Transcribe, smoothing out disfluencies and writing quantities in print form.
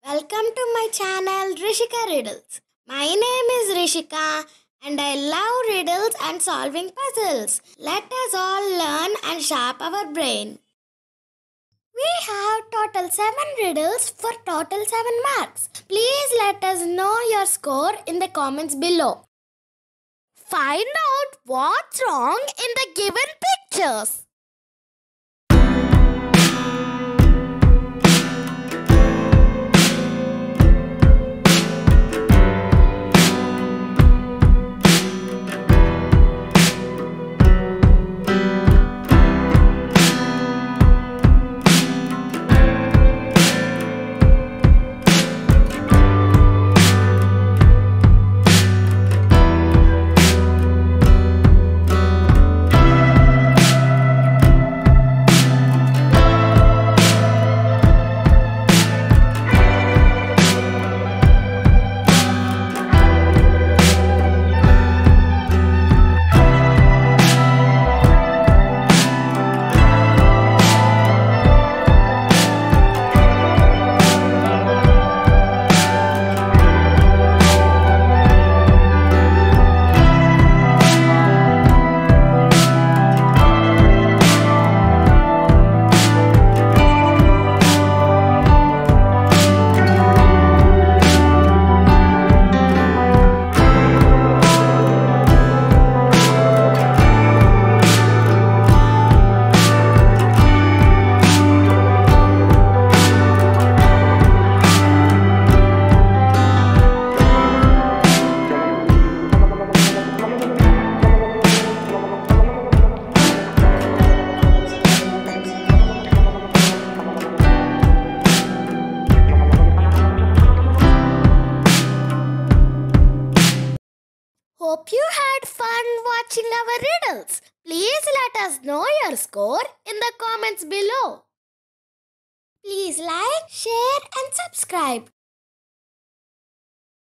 Welcome to my channel Rishika Riddles. My name is Rishika and I love riddles and solving puzzles. Let us all learn and sharp our brain. We have total 7 riddles for total 7 marks. Please let us know your score in the comments below. Find out what's wrong in the given pictures. Hope you had fun watching our riddles. Please let us know your score in the comments below. Please like, share and subscribe.